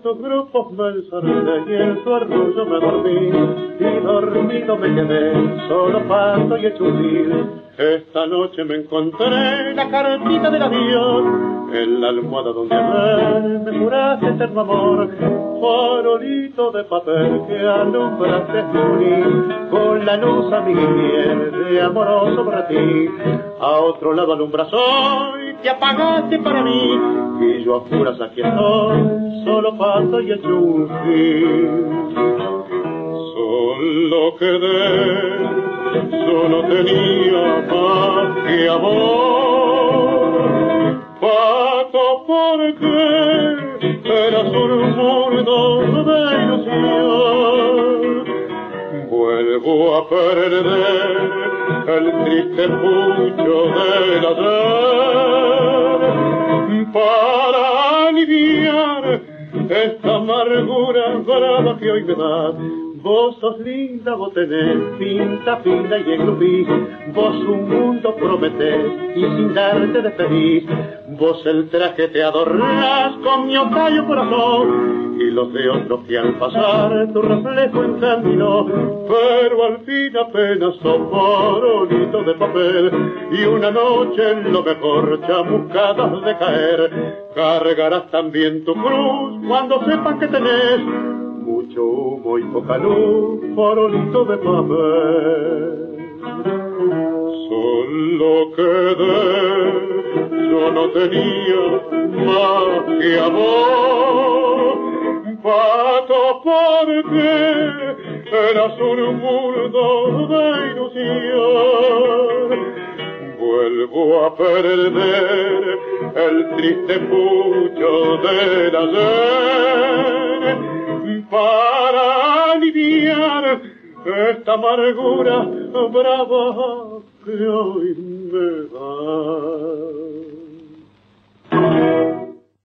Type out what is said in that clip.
sus grupos me encerré y en su arrullo me dormí, y dormido me quedé, solo paso y hecho un vil. Esta noche me encontré la cartita del adiós, en la almohada donde ayer me juraste eterno amor, farolito de papel que alumbraste unir, con la luz a mi miel de amoroso para ti. A otro lado alumbras hoy, te apagaste para mí, y yo a puras aquí estoy, solo paso y hecho un fin. Solo quedé, solo tenía más que amor, pato porque eras un mundo de ilusión. Vuelvo a perder el triste pucho del ayer, para aliviar esta amargura brava que hoy me da. Vos sos linda, vos tenés pinta fina y engrupís, vos un mundo prometés y sin darte despedís. Vos el traje te adornás con mi ocayo corazón, y los de otros que al pasar tu reflejo encandiló, pero al fin apenas sos farolito de papel, y una noche en lo mejor chamuscadas de caer, cargarás también tu cruz cuando sepas que tenés mucho humo y poca luz, farolito de papel. Solo quedé, yo no tenía más que amor, pato porque eras un mundo de ilusión. Vuelvo a perder el triste pucho del ayer, para aliviar esta amargura brava que hoy me da.